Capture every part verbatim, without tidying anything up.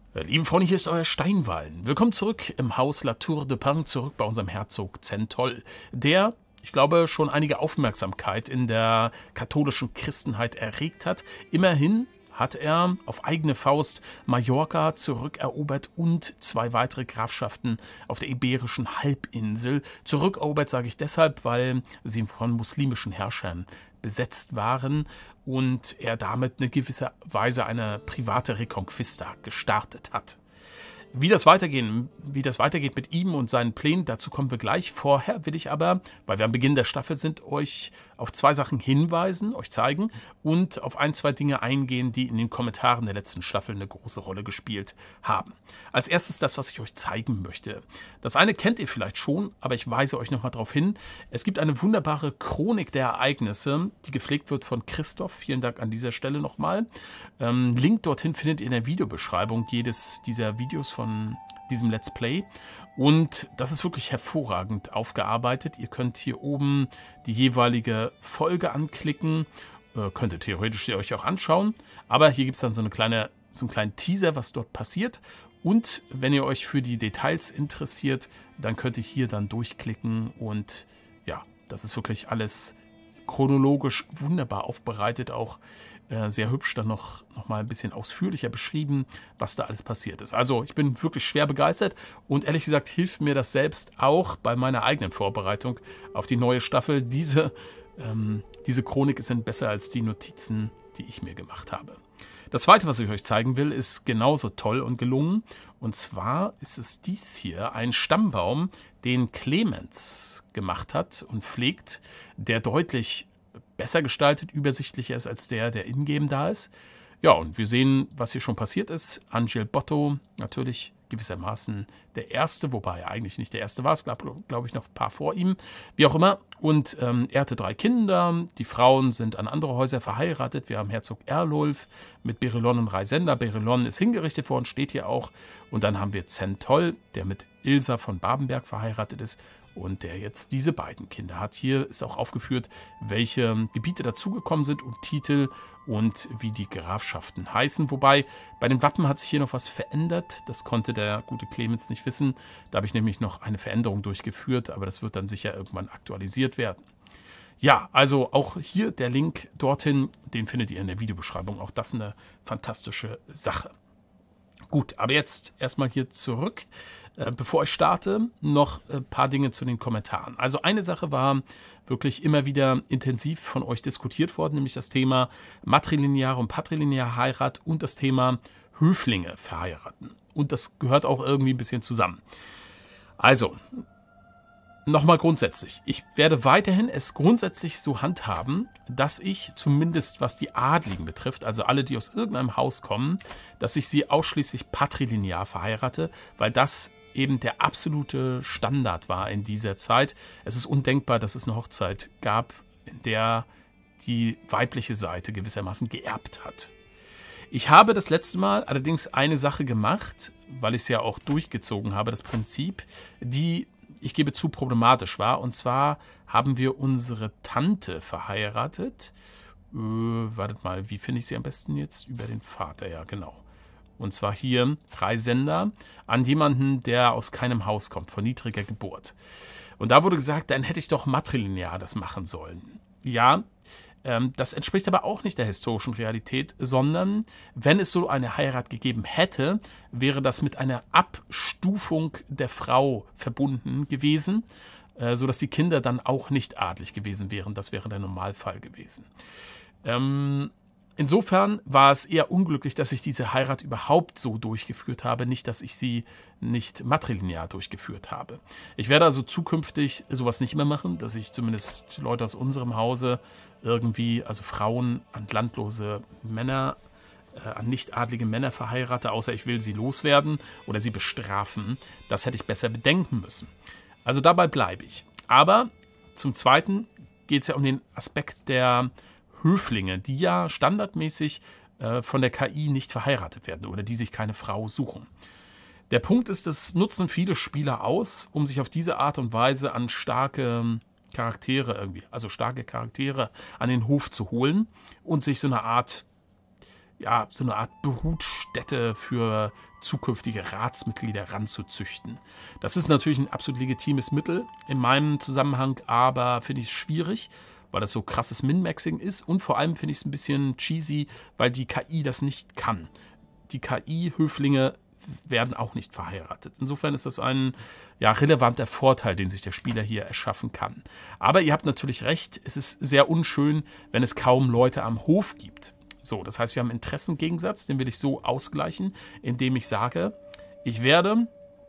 Liebe Freunde, hier ist euer Steinwallen. Willkommen zurück im Haus La Tour de Pin, zurück bei unserem Herzog Zentholl, der, ich glaube, schon einige Aufmerksamkeit in der katholischen Christenheit erregt hat. Immerhin hat er auf eigene Faust Mallorca zurückerobert und zwei weitere Grafschaften auf der Iberischen Halbinsel. Zurückerobert sage ich deshalb, weil sie von muslimischen Herrschern besetzt waren und er damit in gewisser Weise eine private Reconquista gestartet hat. Wie das weitergehen, wie das weitergeht mit ihm und seinen Plänen, dazu kommen wir gleich. Vorher will ich aber, weil wir am Beginn der Staffel sind, euch auf zwei Sachen hinweisen, euch zeigen und auf ein, zwei Dinge eingehen, die in den Kommentaren der letzten Staffel eine große Rolle gespielt haben. Als erstes das, was ich euch zeigen möchte. Das eine kennt ihr vielleicht schon, aber ich weise euch nochmal darauf hin. Es gibt eine wunderbare Chronik der Ereignisse, die gepflegt wird von Christoph. Vielen Dank an dieser Stelle nochmal. Ähm, Link dorthin findet ihr in der Videobeschreibung jedes dieser Videos von diesem Let's Play. Und das ist wirklich hervorragend aufgearbeitet. Ihr könnt hier oben die jeweilige Folge anklicken. Äh, könnt ihr theoretisch euch auch anschauen. Aber hier gibt es dann so, eine kleine, so einen kleinen Teaser, was dort passiert. Und wenn ihr euch für die Details interessiert, dann könnt ihr hier dann durchklicken. Und ja, das ist wirklich alles chronologisch wunderbar aufbereitet, auch äh, sehr hübsch dann noch, noch mal ein bisschen ausführlicher beschrieben, was da alles passiert ist. Also ich bin wirklich schwer begeistert und ehrlich gesagt hilft mir das selbst auch bei meiner eigenen Vorbereitung auf die neue Staffel. Diese, ähm, diese Chronik sind besser als die Notizen, die ich mir gemacht habe. Das zweite, was ich euch zeigen will, ist genauso toll und gelungen. Und zwar ist es dies hier, ein Stammbaum, den Clemens gemacht hat und pflegt, der deutlich besser gestaltet, übersichtlicher ist als der, der in-game da ist. Ja, und wir sehen, was hier schon passiert ist. Angel Botto, natürlich gewissermaßen der Erste, wobei er eigentlich nicht der Erste war. Es gab, glaube ich, noch ein paar vor ihm. Wie auch immer. Und ähm, er hatte drei Kinder. Die Frauen sind an andere Häuser verheiratet. Wir haben Herzog Erlulf mit Berylon und Reisenda. Berylon ist hingerichtet worden, steht hier auch. Und dann haben wir Zentholl, der mit Ilsa von Babenberg verheiratet ist und der jetzt diese beiden Kinder hat. Hier ist auch aufgeführt, welche Gebiete dazugekommen sind und Titel und wie die Grafschaften heißen. Wobei, bei den Wappen hat sich hier noch was verändert. Das konnte der gute Clemens nicht wissen. Da habe ich nämlich noch eine Veränderung durchgeführt, aber das wird dann sicher irgendwann aktualisiert werden. Ja, also auch hier der Link dorthin, den findet ihr in der Videobeschreibung. Auch das eine fantastische Sache. Gut, aber jetzt erstmal hier zurück. Äh, bevor ich starte, noch ein paar Dinge zu den Kommentaren. Also eine Sache war wirklich immer wieder intensiv von euch diskutiert worden, nämlich das Thema matrilineare und patrilineare Heirat und das Thema Höflinge verheiraten. Und das gehört auch irgendwie ein bisschen zusammen. Also, nochmal grundsätzlich. Ich werde weiterhin es grundsätzlich so handhaben, dass ich zumindest was die Adligen betrifft, also alle, die aus irgendeinem Haus kommen, dass ich sie ausschließlich patrilinear verheirate, weil das eben der absolute Standard war in dieser Zeit. Es ist undenkbar, dass es eine Hochzeit gab, in der die weibliche Seite gewissermaßen geerbt hat. Ich habe das letzte Mal allerdings eine Sache gemacht, weil ich es ja auch durchgezogen habe, das Prinzip, die, ich gebe zu, problematisch war. Und zwar haben wir unsere Tante verheiratet. Äh, wartet mal, wie finde ich sie am besten jetzt? Über den Vater, ja genau. Und zwar hier Reisender an jemanden, der aus keinem Haus kommt, von niedriger Geburt. Und da wurde gesagt, dann hätte ich doch matrilinear das machen sollen. Ja, ähm, das entspricht aber auch nicht der historischen Realität, sondern wenn es so eine Heirat gegeben hätte, wäre das mit einer Abstufung der Frau verbunden gewesen, äh, sodass die Kinder dann auch nicht adlig gewesen wären. Das wäre der Normalfall gewesen. Ähm... Insofern war es eher unglücklich, dass ich diese Heirat überhaupt so durchgeführt habe, nicht, dass ich sie nicht matrilinear durchgeführt habe. Ich werde also zukünftig sowas nicht mehr machen, dass ich zumindest Leute aus unserem Hause irgendwie, also Frauen an landlose Männer, äh, an nichtadlige Männer verheirate, außer ich will sie loswerden oder sie bestrafen. Das hätte ich besser bedenken müssen. Also dabei bleibe ich. Aber zum Zweiten geht es ja um den Aspekt der Höflinge, die ja standardmäßig äh, von der K I nicht verheiratet werden oder die sich keine Frau suchen. Der Punkt ist, das nutzen viele Spieler aus, um sich auf diese Art und Weise an starke Charaktere irgendwie, also starke Charaktere an den Hof zu holen und sich so eine Art ja, so eine Art Brutstätte für zukünftige Ratsmitglieder ranzuzüchten. Das ist natürlich ein absolut legitimes Mittel in meinem Zusammenhang, aber finde ich es schwierig, weil das so krasses Min-Maxing ist und vor allem finde ich es ein bisschen cheesy, weil die K I das nicht kann. Die K I-Höflinge werden auch nicht verheiratet. Insofern ist das ein ja, relevanter Vorteil, den sich der Spieler hier erschaffen kann. Aber ihr habt natürlich recht, es ist sehr unschön, wenn es kaum Leute am Hof gibt. So, das heißt, wir haben einen Interessengegensatz, den will ich so ausgleichen, indem ich sage, ich werde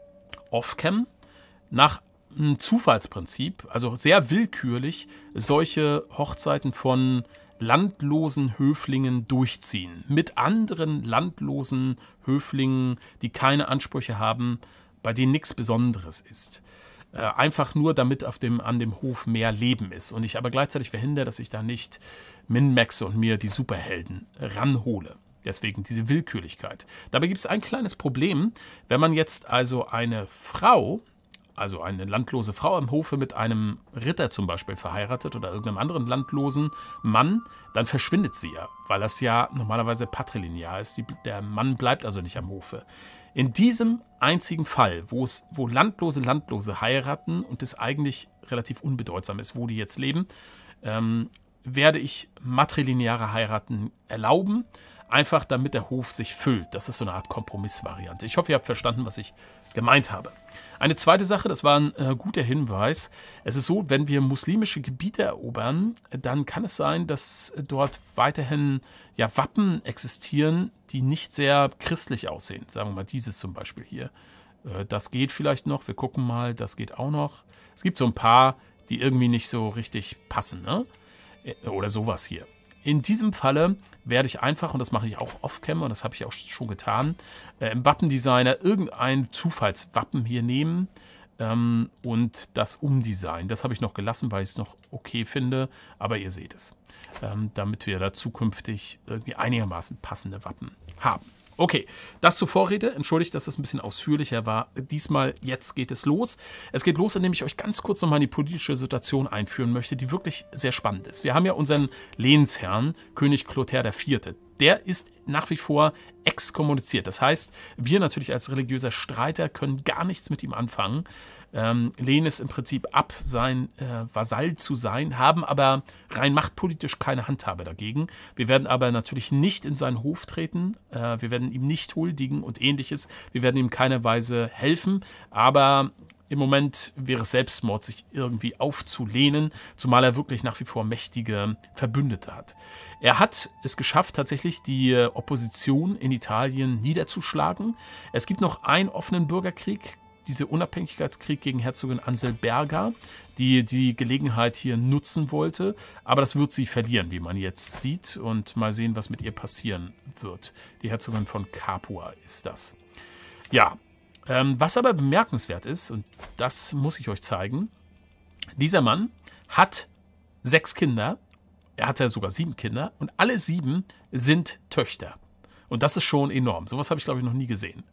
off-cam nach einem Zufallsprinzip, also sehr willkürlich, solche Hochzeiten von landlosen Höflingen durchziehen. Mit anderen landlosen Höflingen, die keine Ansprüche haben, bei denen nichts Besonderes ist. Äh, einfach nur, damit auf dem, an dem Hof mehr Leben ist. Und ich aber gleichzeitig verhindere, dass ich da nicht min-maxe und mir die Superhelden ranhole. Deswegen diese Willkürlichkeit. Dabei gibt es ein kleines Problem. Wenn man jetzt also eine Frau, also eine landlose Frau am Hofe mit einem Ritter zum Beispiel verheiratet oder irgendeinem anderen landlosen Mann, dann verschwindet sie ja, weil das ja normalerweise patrilinear ist. Die, der Mann bleibt also nicht am Hofe. In diesem einzigen Fall, wo es, wo landlose Landlose heiraten und es eigentlich relativ unbedeutsam ist, wo die jetzt leben, ähm, werde ich matrilineare Heiraten erlauben, einfach damit der Hof sich füllt. Das ist so eine Art Kompromissvariante. Ich hoffe, ihr habt verstanden, was ich gemeint habe. Eine zweite Sache, das war ein äh, guter Hinweis. Es ist so, wenn wir muslimische Gebiete erobern, dann kann es sein, dass dort weiterhin ja, Wappen existieren, die nicht sehr christlich aussehen. Sagen wir mal dieses zum Beispiel hier. Äh, das geht vielleicht noch. Wir gucken mal, das geht auch noch. Es gibt so ein paar, die irgendwie nicht so richtig passen, ne? Oder sowas hier. In diesem Falle werde ich einfach, und das mache ich auch off-cam, und das habe ich auch schon getan, äh, im Wappendesigner irgendein Zufallswappen hier nehmen ähm, und das umdesignen. Das habe ich noch gelassen, weil ich es noch okay finde, aber ihr seht es. Ähm, damit wir da zukünftig irgendwie einigermaßen passende Wappen haben. Okay, das zur Vorrede. Entschuldigt, dass das ein bisschen ausführlicher war. Diesmal, jetzt geht es los. Es geht los, indem ich euch ganz kurz nochmal in die politische Situation einführen möchte, die wirklich sehr spannend ist. Wir haben ja unseren Lehnsherrn, König Clotaire der Vierte. Der ist nach wie vor exkommuniziert. Das heißt, wir natürlich als religiöser Streiter können gar nichts mit ihm anfangen, ähm, lehnen es im Prinzip ab, sein äh, Vasall zu sein, haben aber rein machtpolitisch keine Handhabe dagegen. Wir werden aber natürlich nicht in seinen Hof treten, äh, wir werden ihm nicht huldigen und ähnliches. Wir werden ihm keiner Weise helfen, aber im Moment wäre es Selbstmord, sich irgendwie aufzulehnen, zumal er wirklich nach wie vor mächtige Verbündete hat. Er hat es geschafft, tatsächlich die Opposition in Italien niederzuschlagen. Es gibt noch einen offenen Bürgerkrieg, dieser Unabhängigkeitskrieg gegen Herzogin Anselberga, die die Gelegenheit hier nutzen wollte. Aber das wird sie verlieren, wie man jetzt sieht. Und mal sehen, was mit ihr passieren wird. Die Herzogin von Capua ist das. Ja, ähm, was aber bemerkenswert ist, und das muss ich euch zeigen, dieser Mann hat sechs Kinder. Er hatte sogar sieben Kinder und alle sieben sind Töchter. Und das ist schon enorm. Sowas habe ich, glaube ich, noch nie gesehen.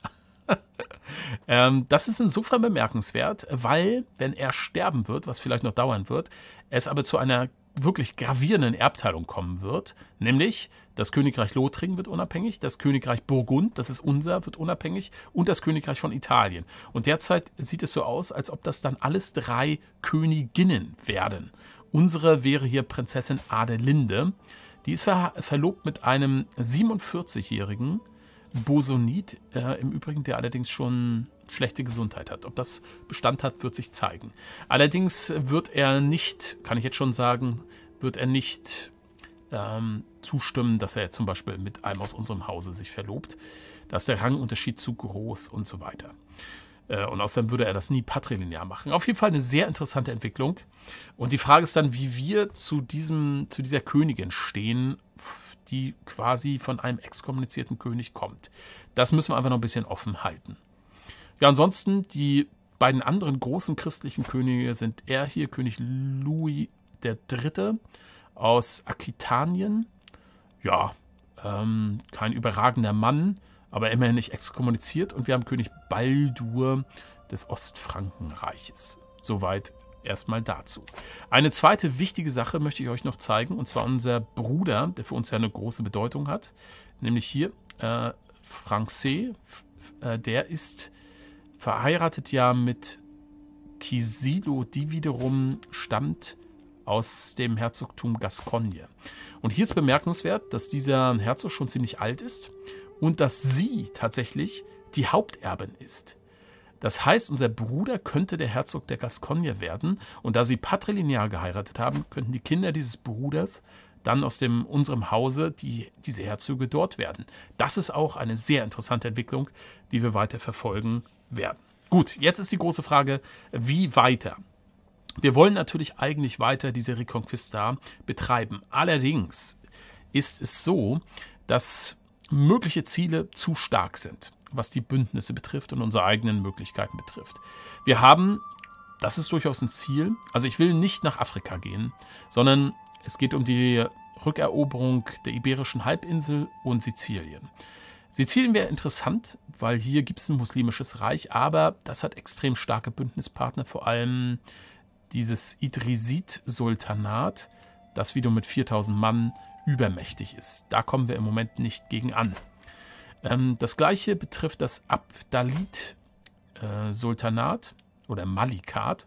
ähm, das ist insofern bemerkenswert, weil, wenn er sterben wird, was vielleicht noch dauern wird, es aber zu einer wirklich gravierenden Erbteilung kommen wird, nämlich das Königreich Lothringen wird unabhängig, das Königreich Burgund, das ist unser, wird unabhängig und das Königreich von Italien. Und derzeit sieht es so aus, als ob das dann alles drei Königinnen werden. Unsere wäre hier Prinzessin Adelinde. Die ist ver verlobt mit einem siebenundvierzigjährigen Bosonid, äh, im Übrigen, der allerdings schon schlechte Gesundheit hat. Ob das Bestand hat, wird sich zeigen. Allerdings wird er nicht, kann ich jetzt schon sagen, wird er nicht ähm, zustimmen, dass er zum Beispiel mit einem aus unserem Hause sich verlobt. Da ist der Rangunterschied zu groß und so weiter. Äh, und außerdem würde er das nie patrilinear machen. Auf jeden Fall eine sehr interessante Entwicklung. Und die Frage ist dann, wie wir zu, diesem, zu dieser Königin stehen, die quasi von einem exkommunizierten König kommt. Das müssen wir einfach noch ein bisschen offen halten. Ja, ansonsten die beiden anderen großen christlichen Könige sind er hier, König Louis der Dritte aus Aquitanien. Ja, ähm, kein überragender Mann, aber immerhin nicht exkommuniziert. Und wir haben König Baldur des Ostfrankenreiches. Soweit erstmal dazu. Eine zweite wichtige Sache möchte ich euch noch zeigen, und zwar unser Bruder, der für uns ja eine große Bedeutung hat, nämlich hier äh, Francais, äh, der ist verheiratet ja mit Kisilo, die wiederum stammt aus dem Herzogtum Gascogne. Und hier ist bemerkenswert, dass dieser Herzog schon ziemlich alt ist und dass sie tatsächlich die Haupterbin ist. Das heißt, unser Bruder könnte der Herzog der Gascogne werden, und da sie patrilineal geheiratet haben, könnten die Kinder dieses Bruders dann aus dem, unserem Hause die, diese Herzöge dort werden. Das ist auch eine sehr interessante Entwicklung, die wir weiter verfolgen werden. Gut, jetzt ist die große Frage, wie weiter? Wir wollen natürlich eigentlich weiter diese Reconquista betreiben. Allerdings ist es so, dass mögliche Ziele zu stark sind, was die Bündnisse betrifft und unsere eigenen Möglichkeiten betrifft. Wir haben, das ist durchaus ein Ziel, also ich will nicht nach Afrika gehen, sondern es geht um die Rückeroberung der Iberischen Halbinsel und Sizilien. Sizilien wäre interessant, weil hier gibt es ein muslimisches Reich, aber das hat extrem starke Bündnispartner, vor allem dieses Idrisit-Sultanat, das wiederum mit viertausend Mann übermächtig ist. Da kommen wir im Moment nicht gegen an. Ähm, das gleiche betrifft das Abdalit-Sultanat äh, oder Malikat.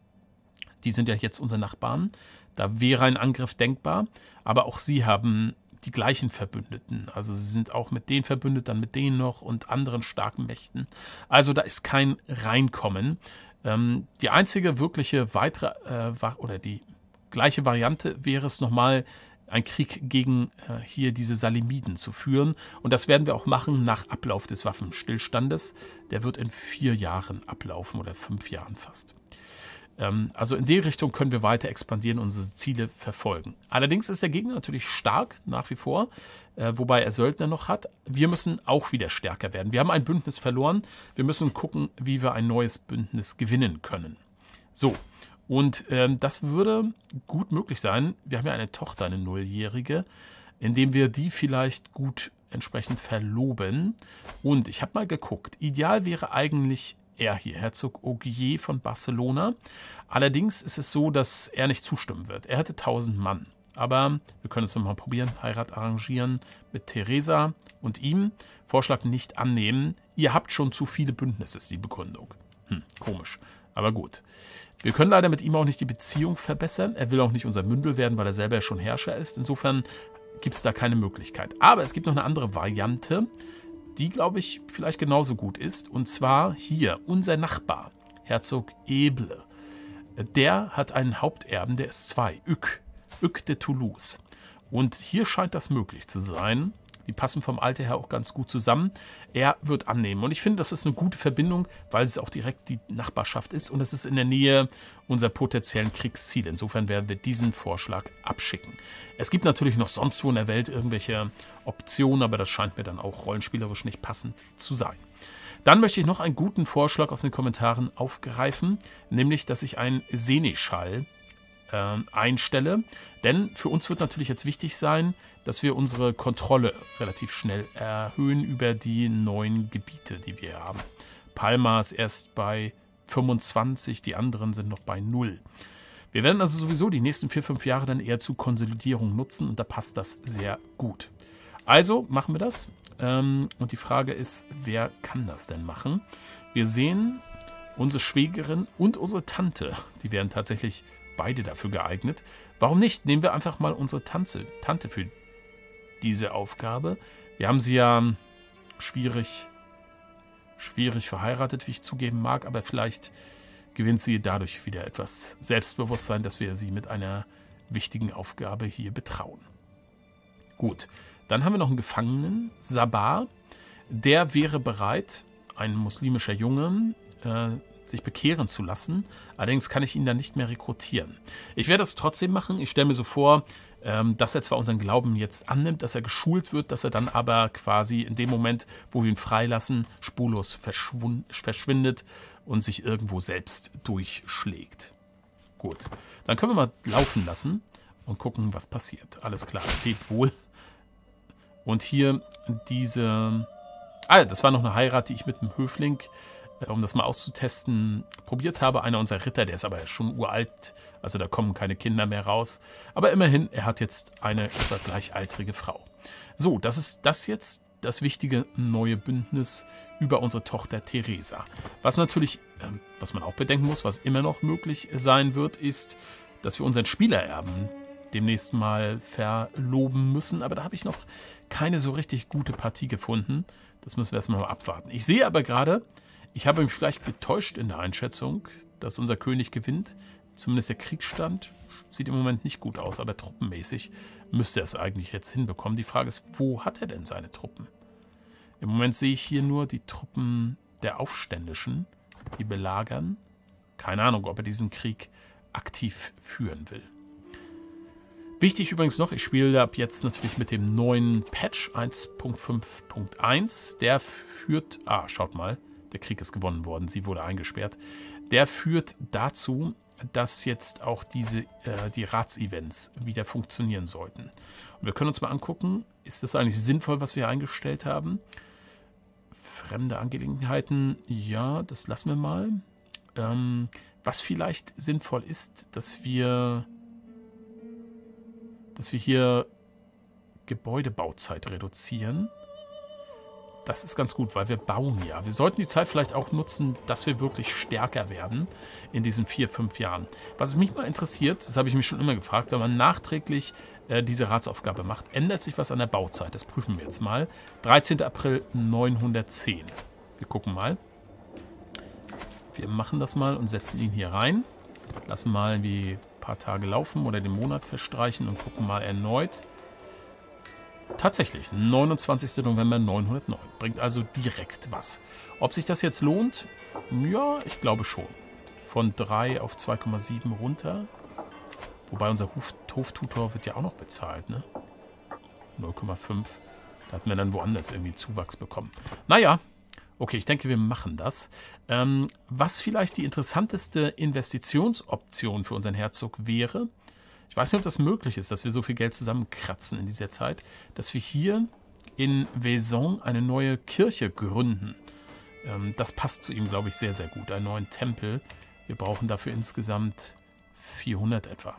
Die sind ja jetzt unsere Nachbarn. Da wäre ein Angriff denkbar, aber auch sie haben die gleichen Verbündeten. Also sie sind auch mit denen verbündet, dann mit denen noch und anderen starken Mächten. Also da ist kein Reinkommen. Ähm, die einzige wirkliche weitere äh, oder die gleiche Variante wäre es nochmal, einen Krieg gegen äh, hier diese Salimiden zu führen. Und das werden wir auch machen nach Ablauf des Waffenstillstandes. Der wird in vier Jahren ablaufen oder fünf Jahren fast. Ähm, also in die Richtung können wir weiter expandieren und unsere Ziele verfolgen. Allerdings ist der Gegner natürlich stark nach wie vor, äh, wobei er Söldner noch hat. Wir müssen auch wieder stärker werden. Wir haben ein Bündnis verloren. Wir müssen gucken, wie wir ein neues Bündnis gewinnen können. So. Und ähm, das würde gut möglich sein. Wir haben ja eine Tochter, eine Nulljährige, indem wir die vielleicht gut entsprechend verloben. Und ich habe mal geguckt, ideal wäre eigentlich er hier, Herzog Ogier von Barcelona. Allerdings ist es so, dass er nicht zustimmen wird. Er hätte tausend Mann. Aber wir können es nochmal probieren, Heirat arrangieren mit Theresa und ihm. Vorschlag nicht annehmen. Ihr habt schon zu viele Bündnisse, ist die Begründung. Hm, komisch, aber gut. Wir können leider mit ihm auch nicht die Beziehung verbessern. Er will auch nicht unser Mündel werden, weil er selber ja schon Herrscher ist. Insofern gibt es da keine Möglichkeit. Aber es gibt noch eine andere Variante, die, glaube ich, vielleicht genauso gut ist. Und zwar hier, unser Nachbar, Herzog Eble. Der hat einen Haupterben, der ist zwei, Hugues, Hugues de Toulouse. Und hier scheint das möglich zu sein. Die passen vom Alter her auch ganz gut zusammen. Er wird annehmen. Und ich finde, das ist eine gute Verbindung, weil es auch direkt die Nachbarschaft ist. Und es ist in der Nähe unserer potenziellen Kriegsziele. Insofern werden wir diesen Vorschlag abschicken. Es gibt natürlich noch sonst wo in der Welt irgendwelche Optionen, aber das scheint mir dann auch rollenspielerisch nicht passend zu sein. Dann möchte ich noch einen guten Vorschlag aus den Kommentaren aufgreifen, nämlich, dass ich einen Seneschall äh, einstelle. Denn für uns wird natürlich jetzt wichtig sein, dass wir unsere Kontrolle relativ schnell erhöhen über die neuen Gebiete, die wir haben. Palma ist erst bei fünfundzwanzig, die anderen sind noch bei null. Wir werden also sowieso die nächsten vier, fünf Jahre dann eher zu Konsolidierung nutzen und da passt das sehr gut. Also machen wir das. Und die Frage ist, wer kann das denn machen? Wir sehen, unsere Schwägerin und unsere Tante, die wären tatsächlich beide dafür geeignet. Warum nicht? Nehmen wir einfach mal unsere Tante, Tante für diese Aufgabe. Wir haben sie ja schwierig, schwierig verheiratet, wie ich zugeben mag, aber vielleicht gewinnt sie dadurch wieder etwas Selbstbewusstsein, dass wir sie mit einer wichtigen Aufgabe hier betrauen. Gut, dann haben wir noch einen Gefangenen, Sabah. Der wäre bereit, ein muslimischer Junge, äh, sich bekehren zu lassen. Allerdings kann ich ihn dann nicht mehr rekrutieren. Ich werde das trotzdem machen. Ich stelle mir so vor, ähm, dass er zwar unseren Glauben jetzt annimmt, dass er geschult wird, dass er dann aber quasi in dem Moment, wo wir ihn freilassen, spurlos verschwindet und sich irgendwo selbst durchschlägt. Gut, dann können wir mal laufen lassen und gucken, was passiert. Alles klar, lebt wohl. Und hier diese... Ah, das war noch eine Heirat, die ich mit einem Höfling äh, um das mal auszutesten, probiert habe. Einer unserer Ritter, der ist aber schon uralt, also da kommen keine Kinder mehr raus. Aber immerhin, er hat jetzt eine etwa gleichaltrige Frau. So, das ist das jetzt, das wichtige neue Bündnis über unsere Tochter Theresa. Was natürlich, ähm, was man auch bedenken muss, was immer noch möglich sein wird, ist, dass wir unseren Spielererben demnächst mal verloben müssen. Aber da habe ich noch keine so richtig gute Partie gefunden. Das müssen wir erstmal mal abwarten. Ich sehe aber gerade, ich habe mich vielleicht getäuscht in der Einschätzung, dass unser König gewinnt. Zumindest der Kriegsstand sieht im Moment nicht gut aus, aber truppenmäßig müsste er es eigentlich jetzt hinbekommen. Die Frage ist, wo hat er denn seine Truppen? Im Moment sehe ich hier nur die Truppen der Aufständischen, die belagern. Keine Ahnung, ob er diesen Krieg aktiv führen will. Wichtig übrigens noch, ich spiele ab jetzt natürlich mit dem neuen Patch eins Punkt fünf Punkt eins. Der führt, ah, schaut mal, der Krieg ist gewonnen worden, sie wurde eingesperrt. Der führt dazu, dass jetzt auch diese, äh, die Ratsevents wieder funktionieren sollten. Und wir können uns mal angucken, ist das eigentlich sinnvoll, was wir eingestellt haben? Fremde Angelegenheiten, ja, das lassen wir mal. Ähm, was vielleicht sinnvoll ist, dass wir, dass wir hier Gebäudebauzeit reduzieren. Das ist ganz gut, weil wir bauen ja. Wir sollten die Zeit vielleicht auch nutzen, dass wir wirklich stärker werden in diesen vier, fünf Jahren. Was mich mal interessiert, das habe ich mich schon immer gefragt, wenn man nachträglich äh, diese Ratsaufgabe macht, ändert sich was an der Bauzeit? Das prüfen wir jetzt mal. dreizehnter April neunhundertzehn. Wir gucken mal. Wir machen das mal und setzen ihn hier rein. Lassen mal wie ein paar Tage laufen oder den Monat verstreichen und gucken mal erneut. Tatsächlich, neunundzwanzigster November neunhundertneun. Bringt also direkt was. Ob sich das jetzt lohnt? Ja, ich glaube schon. Von drei auf zwei Komma sieben runter. Wobei unser Hof Hoftutor wird ja auch noch bezahlt, ne? null Komma fünf. Da hatten wir dann woanders irgendwie Zuwachs bekommen. Naja, okay, ich denke, wir machen das. Ähm, was vielleicht die interessanteste Investitionsoption für unseren Herzog wäre, ich weiß nicht, ob das möglich ist, dass wir so viel Geld zusammenkratzen in dieser Zeit, dass wir hier in Vaison eine neue Kirche gründen. Ähm, das passt zu ihm, glaube ich, sehr, sehr gut. Einen neuen Tempel. Wir brauchen dafür insgesamt vierhundert etwa.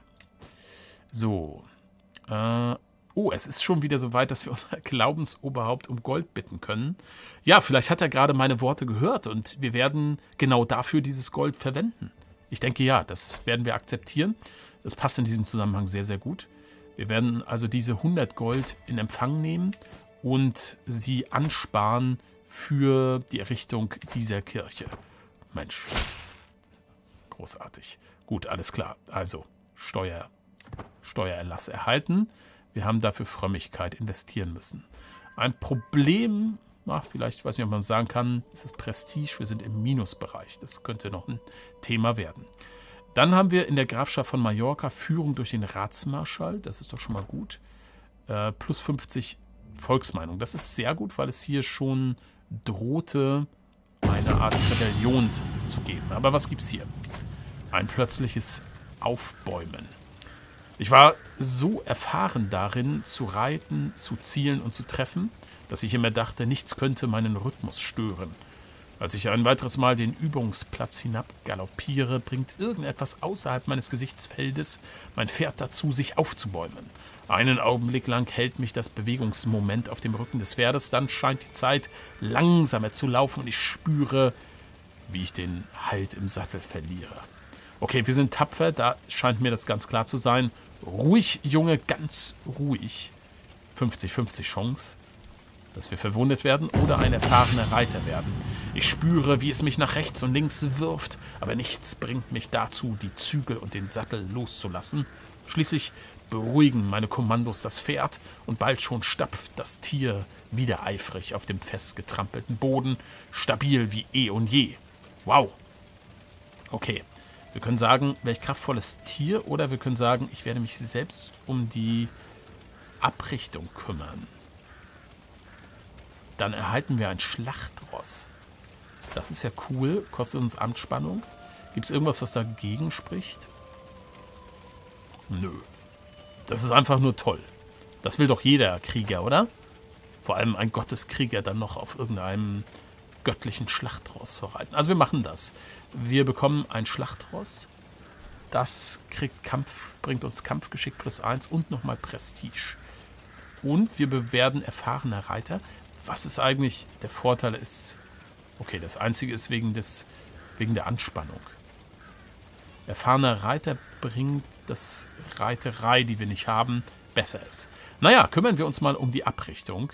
So. Äh, oh, es ist schon wieder so weit, dass wir unser Glaubensoberhaupt um Gold bitten können. Ja, vielleicht hat er gerade meine Worte gehört und wir werden genau dafür dieses Gold verwenden. Ich denke, ja, das werden wir akzeptieren. Das passt in diesem Zusammenhang sehr, sehr gut. Wir werden also diese hundert Gold in Empfang nehmen und sie ansparen für die Errichtung dieser Kirche. Mensch, großartig. Gut, alles klar. Also Steuer, Steuererlass erhalten. Wir haben dafür Frömmigkeit investieren müssen. Ein Problem, ach, vielleicht, weiß nicht, ob man sagen kann, ist das Prestige. Wir sind im Minusbereich. Das könnte noch ein Thema werden. Dann haben wir in der Grafschaft von Mallorca Führung durch den Ratsmarschall. Das ist doch schon mal gut. Äh, plus fünfzig Volksmeinung. Das ist sehr gut, weil es hier schon drohte, eine Art Rebellion zu geben. Aber was gibt es hier? Ein plötzliches Aufbäumen. Ich war so erfahren darin, zu reiten, zu zielen und zu treffen, dass ich immer dachte, nichts könnte meinen Rhythmus stören. Als ich ein weiteres Mal den Übungsplatz hinab galoppiere, bringt irgendetwas außerhalb meines Gesichtsfeldes mein Pferd dazu, sich aufzubäumen. Einen Augenblick lang hält mich das Bewegungsmoment auf dem Rücken des Pferdes, dann scheint die Zeit langsamer zu laufen und ich spüre, wie ich den Halt im Sattel verliere. Okay, wir sind tapfer, da scheint mir das ganz klar zu sein. Ruhig, Junge, ganz ruhig. fünfzig fünfzig Chance, dass wir verwundet werden oder ein erfahrener Reiter werden. Ich spüre, wie es mich nach rechts und links wirft, aber nichts bringt mich dazu, die Zügel und den Sattel loszulassen. Schließlich beruhigen meine Kommandos das Pferd und bald schon stapft das Tier wieder eifrig auf dem festgetrampelten Boden, stabil wie eh und je. Wow. Okay, wir können sagen, welch kraftvolles Tier, oder wir können sagen, ich werde mich selbst um die Abrichtung kümmern. Dann erhalten wir ein Schlachtross. Das ist ja cool, kostet uns Amtsspannung. Gibt es irgendwas, was dagegen spricht? Nö. Das ist einfach nur toll. Das will doch jeder Krieger, oder? Vor allem ein Gotteskrieger dann noch auf irgendeinem göttlichen Schlachtross zu reiten. Also wir machen das. Wir bekommen ein Schlachtross. Das kriegt Kampf, bringt uns Kampfgeschick plus eins und nochmal Prestige. Und wir werden erfahrener Reiter. Was ist eigentlich der Vorteil ist... Okay, das Einzige ist wegen, des, wegen der Anspannung. Erfahrener Reiter bringt das Reiterei, die wir nicht haben, besser ist. Naja, kümmern wir uns mal um die Abrichtung.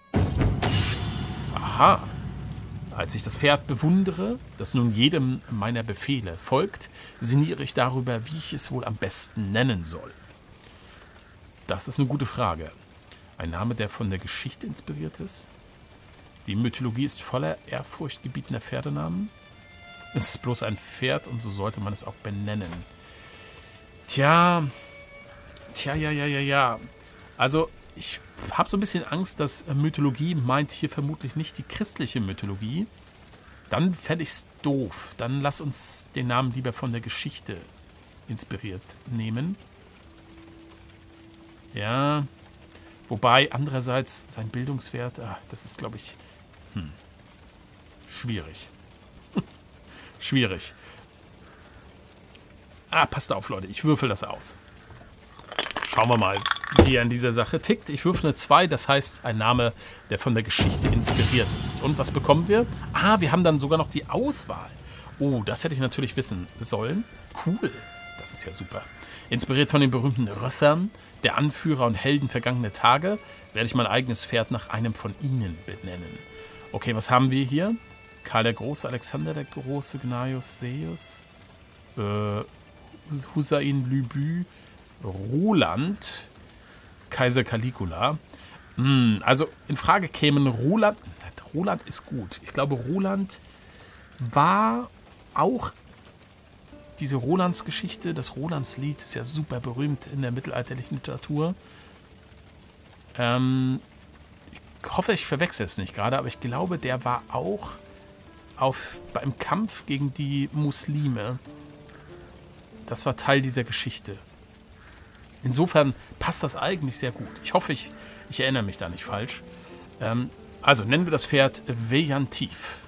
Aha. Als ich das Pferd bewundere, das nun jedem meiner Befehle folgt, sinniere ich darüber, wie ich es wohl am besten nennen soll. Das ist eine gute Frage. Ein Name, der von der Geschichte inspiriert ist? Die Mythologie ist voller ehrfurchtgebietender Pferdenamen. Es ist bloß ein Pferd und so sollte man es auch benennen. Tja, tja, ja, ja, ja, ja. Also, ich habe so ein bisschen Angst, dass Mythologie meint hier vermutlich nicht die christliche Mythologie. Dann fände ich es doof. Dann lass uns den Namen lieber von der Geschichte inspiriert nehmen. Ja, wobei andererseits sein Bildungswert, ah, das ist, glaube ich, hm, schwierig. Schwierig. Ah, passt auf, Leute. Ich würfel das aus. Schauen wir mal, wie er in dieser Sache tickt. Ich würfel eine zwei, das heißt ein Name, der von der Geschichte inspiriert ist. Und was bekommen wir? Ah, wir haben dann sogar noch die Auswahl. Oh, das hätte ich natürlich wissen sollen. Cool. Das ist ja super. Inspiriert von den berühmten Rössern, der Anführer und Helden vergangener Tage, werde ich mein eigenes Pferd nach einem von ihnen benennen. Okay, was haben wir hier? Karl der Große, Alexander der Große, Gnaeus Seius, äh, Husain Lübü, Roland, Kaiser Caligula. Hm, also in Frage kämen Roland. Roland ist gut. Ich glaube, Roland war auch diese Rolands-Geschichte. Das Rolands-Lied ist ja super berühmt in der mittelalterlichen Literatur. Ähm, ich hoffe, ich verwechsel es nicht gerade, aber ich glaube, der war auch auf, beim Kampf gegen die Muslime. Das war Teil dieser Geschichte. Insofern passt das eigentlich sehr gut. Ich hoffe, ich, ich erinnere mich da nicht falsch. Ähm, also nennen wir das Pferd Veillantif.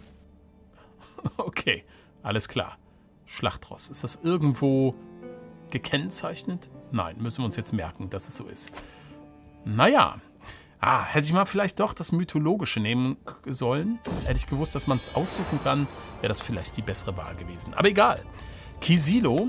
Okay, alles klar. Schlachtross. Ist das irgendwo gekennzeichnet? Nein, müssen wir uns jetzt merken, dass es so ist. Naja. Ah, hätte ich mal vielleicht doch das Mythologische nehmen sollen. Hätte ich gewusst, dass man es aussuchen kann, wäre das vielleicht die bessere Wahl gewesen. Aber egal. Kisilo.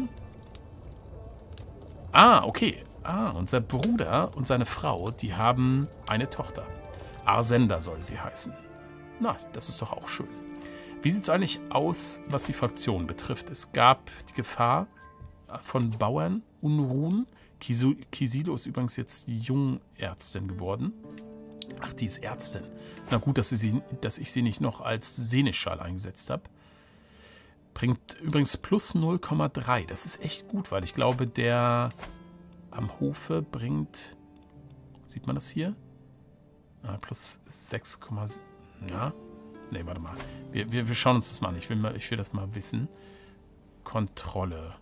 Ah, okay. Ah, unser Bruder und seine Frau, die haben eine Tochter. Arsenda soll sie heißen. Na, das ist doch auch schön. Wie sieht es eigentlich aus, was die Fraktion betrifft? Es gab die Gefahr von Bauernunruhen. Kisilo ist übrigens jetzt die Jungärztin geworden. Ach, die ist Ärztin. Na gut, dass, sie, dass ich sie nicht noch als Seneschall eingesetzt habe. Bringt übrigens plus null Komma drei. Das ist echt gut, weil ich glaube, der am Hofe bringt... Sieht man das hier? Ah, plus sechs, ja. Ne, warte mal. Wir, wir, wir schauen uns das mal an. Ich will, mal, ich will das mal wissen. Kontrolle.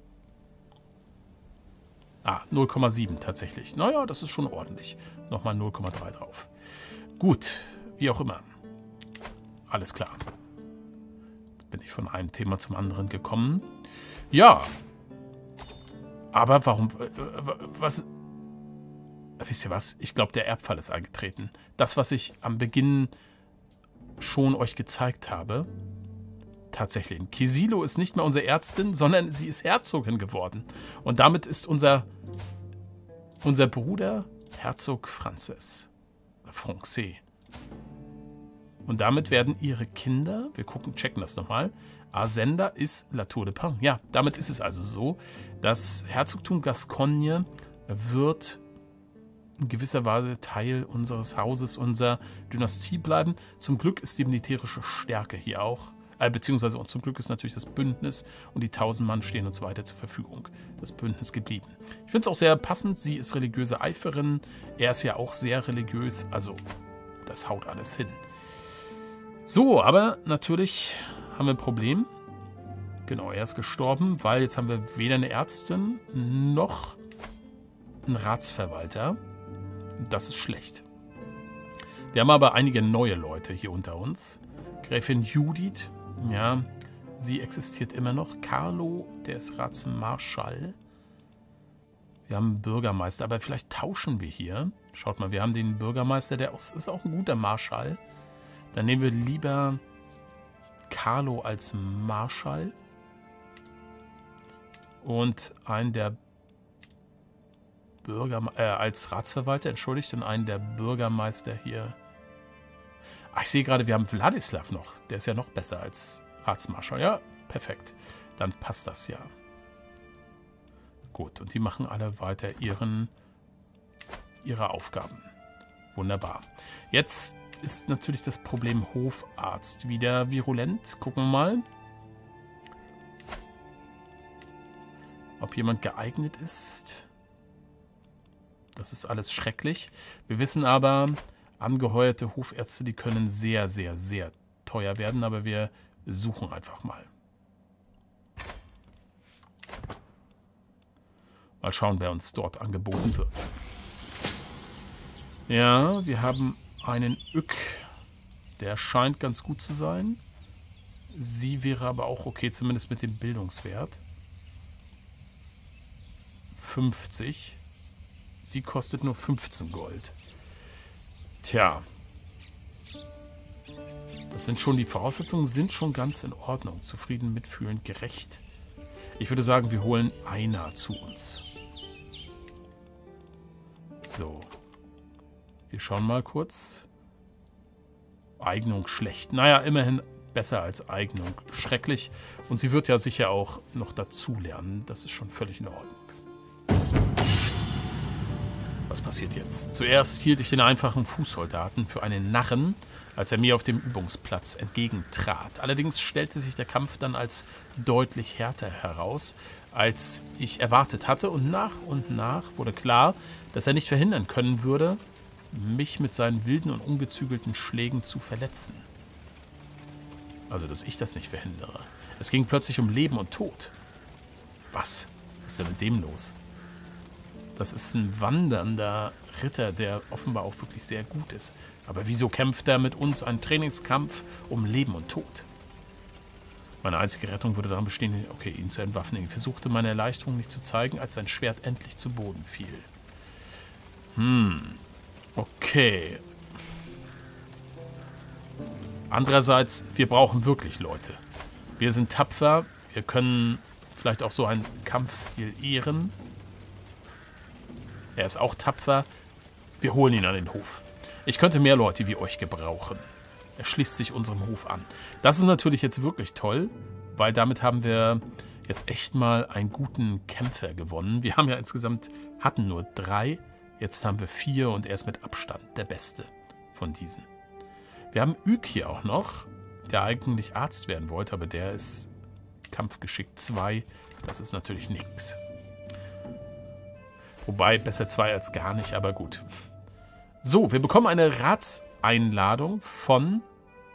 Ah, null Komma sieben tatsächlich. Naja, das ist schon ordentlich. Nochmal null Komma drei drauf. Gut, wie auch immer. Alles klar. Jetzt bin ich von einem Thema zum anderen gekommen. Ja. Aber warum... Was... Wisst ihr was? Ich glaube, der Erbfall ist eingetreten. Das, was ich am Beginn schon euch gezeigt habe. Tatsächlich. Kisilo ist nicht mehr unsere Ärztin, sondern sie ist Herzogin geworden. Und damit ist unser, unser Bruder Herzog Frances. Francais. Und damit werden ihre Kinder, wir gucken, checken das nochmal, Arsenda ist La Tour de Pin. Ja, damit ist es also so, das Herzogtum Gascogne wird in gewisser Weise Teil unseres Hauses, unserer Dynastie bleiben. Zum Glück ist die militärische Stärke hier auch, äh, beziehungsweise und zum Glück ist natürlich das Bündnis und die tausend Mann stehen uns weiter zur Verfügung. Das Bündnis geblieben. Ich finde es auch sehr passend, sie ist religiöse Eiferin, er ist ja auch sehr religiös, also das haut alles hin. So, aber natürlich haben wir ein Problem. Genau, er ist gestorben, weil jetzt haben wir weder eine Ärztin noch einen Ratsverwalter. Das ist schlecht. Wir haben aber einige neue Leute hier unter uns. Gräfin Judith, ja, sie existiert immer noch. Carlo, der ist Ratsmarschall. Wir haben einen Bürgermeister, aber vielleicht tauschen wir hier. Schaut mal, wir haben den Bürgermeister, der ist auch ein guter Marschall. Dann nehmen wir lieber Carlo als Marschall. Und einen der Bürgermeister, äh, als Ratsverwalter, entschuldigt, und einen der Bürgermeister hier. Ach, ich sehe gerade, wir haben Wladislav noch. Der ist ja noch besser als Ratsmarschall. Ja, perfekt. Dann passt das ja. Gut, und die machen alle weiter ihren, ihre Aufgaben. Wunderbar. Jetzt ist natürlich das Problem Hofarzt wieder virulent. Gucken wir mal, ob jemand geeignet ist. Das ist alles schrecklich. Wir wissen aber, angeheuerte Hofärzte, die können sehr, sehr, sehr teuer werden. Aber wir suchen einfach mal. Mal schauen, wer uns dort angeboten wird. Ja, wir haben einen Ück. Der scheint ganz gut zu sein. Sie wäre aber auch okay, zumindest mit dem Bildungswert. fünfzig. Sie kostet nur fünfzehn Gold. Tja. Das sind schon, die Voraussetzungen sind schon ganz in Ordnung. Zufrieden, mitfühlend, gerecht. Ich würde sagen, wir holen einer zu uns. So. Wir schauen mal kurz. Eignung schlecht. Naja, immerhin besser als Eignung schrecklich. Und sie wird ja sicher auch noch dazulernen. Das ist schon völlig in Ordnung. Was passiert jetzt? Zuerst hielt ich den einfachen Fußsoldaten für einen Narren, als er mir auf dem Übungsplatz entgegentrat. Allerdings stellte sich der Kampf dann als deutlich härter heraus, als ich erwartet hatte. Und nach und nach wurde klar, dass er nicht verhindern können würde, mich mit seinen wilden und ungezügelten Schlägen zu verletzen. Also, dass ich das nicht verhindere. Es ging plötzlich um Leben und Tod. Was? Was ist denn mit dem los? Das ist ein wandernder Ritter, der offenbar auch wirklich sehr gut ist. Aber wieso kämpft er mit uns einen Trainingskampf um Leben und Tod? Meine einzige Rettung würde darin bestehen, okay, ihn zu entwaffnen. Ich versuchte, meine Erleichterung nicht zu zeigen, als sein Schwert endlich zu Boden fiel. Hm, okay. Andererseits, wir brauchen wirklich Leute. Wir sind tapfer, wir können vielleicht auch so einen Kampfstil ehren. Er ist auch tapfer. Wir holen ihn an den Hof. Ich könnte mehr Leute wie euch gebrauchen. Er schließt sich unserem Hof an. Das ist natürlich jetzt wirklich toll, weil damit haben wir jetzt echt mal einen guten Kämpfer gewonnen. Wir haben ja insgesamt, hatten nur drei, jetzt haben wir vier und er ist mit Abstand der Beste von diesen. Wir haben Ück hier auch noch, der eigentlich Arzt werden wollte, aber der ist Kampfgeschick zwei. Das ist natürlich nichts. Wobei, besser zwei als gar nicht, aber gut. So, wir bekommen eine Ratseinladung von...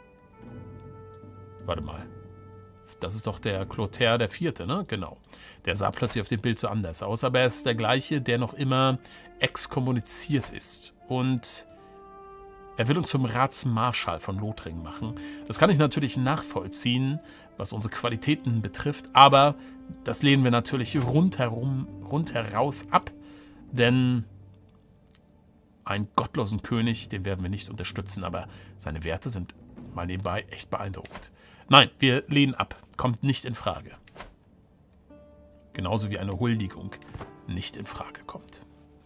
Warte mal. Das ist doch der Clotaire der Vierte, ne? Genau. Der sah plötzlich auf dem Bild so anders aus, aber er ist der gleiche, der noch immer exkommuniziert ist. Und er will uns zum Ratsmarschall von Lothringen machen. Das kann ich natürlich nachvollziehen, was unsere Qualitäten betrifft, aber das lehnen wir natürlich rundherum, rundheraus ab. Denn einen gottlosen König, den werden wir nicht unterstützen, aber seine Werte sind mal nebenbei echt beeindruckend. Nein, wir lehnen ab. Kommt nicht in Frage. Genauso wie eine Huldigung nicht in Frage kommt.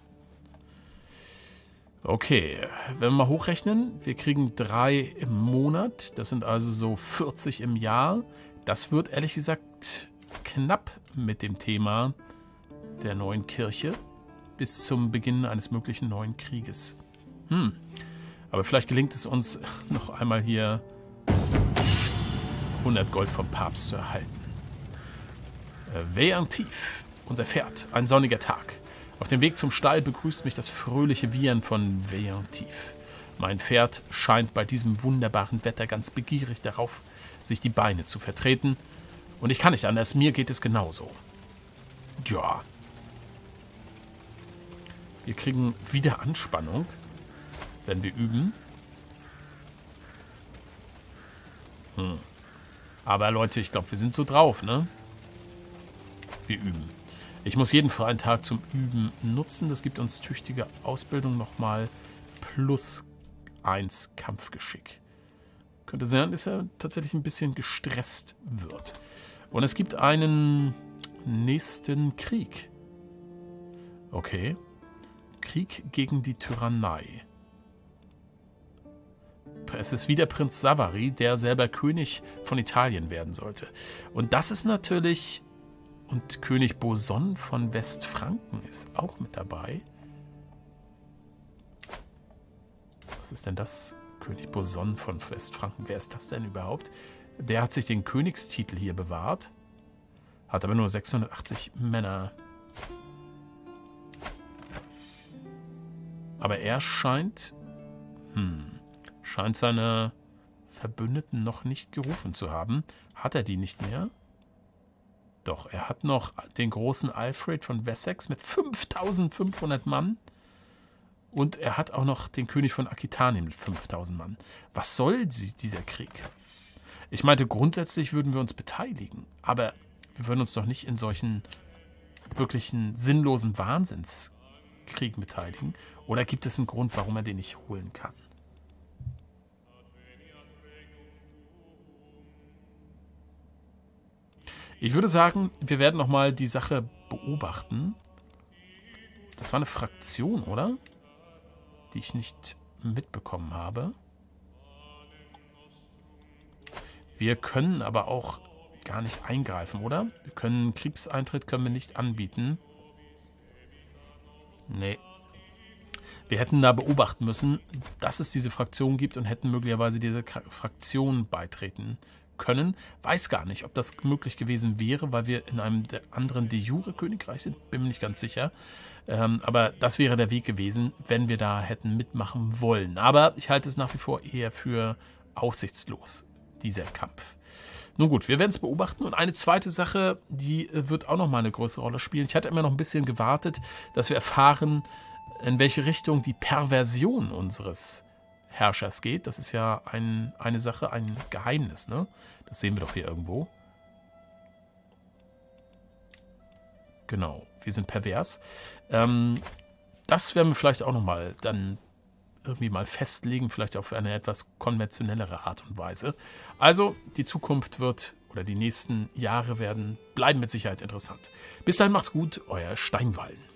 Okay, wenn wir mal hochrechnen, wir kriegen drei im Monat. Das sind also so vierzig im Jahr. Das wird ehrlich gesagt knapp mit dem Thema der neuen Kirche. Bis zum Beginn eines möglichen neuen Krieges. Hm. Aber vielleicht gelingt es uns noch einmal hier hundert Gold vom Papst zu erhalten. Äh, Veillantif, unser Pferd, ein sonniger Tag. Auf dem Weg zum Stall begrüßt mich das fröhliche Wiehern von Veillantif. Mein Pferd scheint bei diesem wunderbaren Wetter ganz begierig darauf, sich die Beine zu vertreten. Und ich kann nicht anders, mir geht es genauso. Ja. Wir kriegen wieder Anspannung, wenn wir üben. Hm. Aber Leute, ich glaube, wir sind so drauf, ne? Wir üben. Ich muss jeden freien Tag zum Üben nutzen. Das gibt uns tüchtige Ausbildung nochmal plus eins Kampfgeschick. Könnte sein, dass er tatsächlich ein bisschen gestresst wird. Und es gibt einen nächsten Krieg. Okay. Krieg gegen die Tyrannei. Es ist wieder Prinz Savary, der selber König von Italien werden sollte. Und das ist natürlich... Und König Boson von Westfranken ist auch mit dabei. Was ist denn das? König Boson von Westfranken. Wer ist das denn überhaupt? Der hat sich den Königstitel hier bewahrt. Hat aber nur sechshundertachtzig Männer. Aber er scheint... Hm, scheint seine Verbündeten noch nicht gerufen zu haben. Hat er die nicht mehr? Doch, er hat noch den großen Alfred von Wessex mit fünftausendfünfhundert Mann. Und er hat auch noch den König von Aquitanien mit fünftausend Mann. Was soll dieser Krieg? Ich meinte, grundsätzlich würden wir uns beteiligen. Aber wir würden uns doch nicht in solchen wirklichen sinnlosen Wahnsinnskriegen beteiligen. Oder gibt es einen Grund, warum er den nicht holen kann? Ich würde sagen, wir werden nochmal die Sache beobachten. Das war eine Fraktion, oder? Die ich nicht mitbekommen habe. Wir können aber auch gar nicht eingreifen, oder? Wir können Kriegseintritt können wir nicht anbieten. Nee. Wir hätten da beobachten müssen, dass es diese Fraktion gibt und hätten möglicherweise diese Fraktion beitreten können. Weiß gar nicht, ob das möglich gewesen wäre, weil wir in einem der anderen de jure Königreich sind. Bin mir nicht ganz sicher. Ähm, aber das wäre der Weg gewesen, wenn wir da hätten mitmachen wollen. Aber ich halte es nach wie vor eher für aussichtslos, dieser Kampf. Nun gut, wir werden es beobachten. Und eine zweite Sache, die wird auch noch mal eine größere Rolle spielen. Ich hatte immer noch ein bisschen gewartet, dass wir erfahren, in welche Richtung die Perversion unseres Herrschers geht. Das ist ja ein, eine Sache, ein Geheimnis, ne? Das sehen wir doch hier irgendwo. Genau, wir sind pervers. Ähm, das werden wir vielleicht auch nochmal dann irgendwie mal festlegen, vielleicht auf eine etwas konventionellere Art und Weise. Also, die Zukunft wird, oder die nächsten Jahre werden, bleiben mit Sicherheit interessant. Bis dahin macht's gut, euer Steinwallen.